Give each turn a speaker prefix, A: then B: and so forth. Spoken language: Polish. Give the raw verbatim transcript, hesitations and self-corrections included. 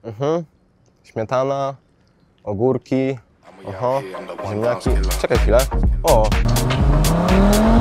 A: Mhm. Śmietana, ogórki, aha, ziemniaki. Czekaj chwilę. O!